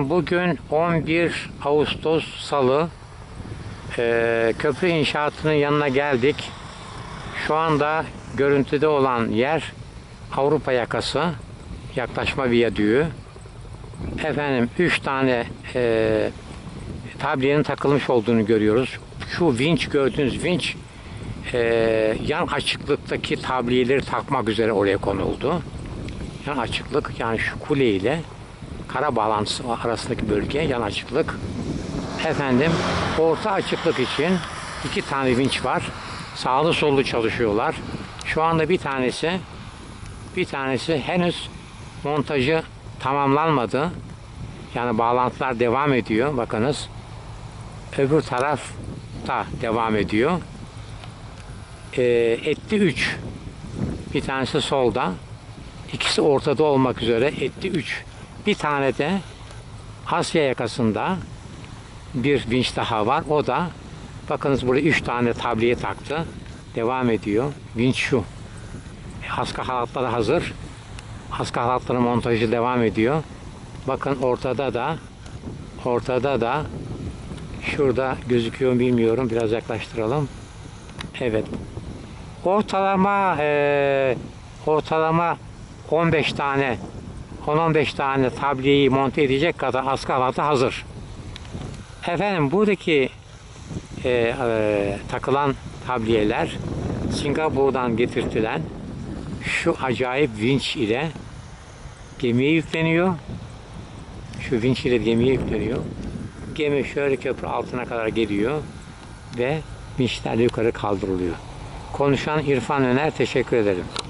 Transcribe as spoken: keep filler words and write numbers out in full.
Efendim bugün on bir Ağustos Salı, ee, köprü inşaatının yanına geldik. Şu anda görüntüde olan yer Avrupa yakası yaklaşma viyadüğü. Efendim üç tane e, tabliyenin takılmış olduğunu görüyoruz. Şu vinç, gördüğünüz vinç e, yan açıklıktaki tabliyeleri takmak üzere oraya konuldu. Yan açıklık, yani şu kule ile kara bağlantısı arasındaki bölge yan açıklık. Efendim orta açıklık için iki tane vinç var. Sağlı sollu çalışıyorlar. Şu anda bir tanesi bir tanesi henüz montajı tamamlanmadı. Yani bağlantılar devam ediyor. Bakınız. Öbür taraf da devam ediyor. Ee, etti üç. Bir tanesi solda. İkisi ortada olmak üzere etti üç. Bir tane de Asya yakasında bir vinç daha var. O da bakınız buraya üç tane tabliye taktı. Devam ediyor. Vinç şu. Askı halatları hazır. Askı halatların montajı devam ediyor. Bakın ortada da ortada da şurada gözüküyor mu bilmiyorum. Biraz yaklaştıralım. Evet. Ortalama e, ortalama on beş tane on on beş tane tabliyeyi monte edecek kadar askı halatı hazır. Efendim buradaki e, e, takılan tabliyeler Singapur'dan getirtilen şu acayip vinç ile gemiye yükleniyor. Şu vinç ile gemiye yükleniyor. Gemi şöyle köprü altına kadar geliyor ve vinçlerle yukarı kaldırılıyor. Konuşan İrfan Öner, teşekkür ederim.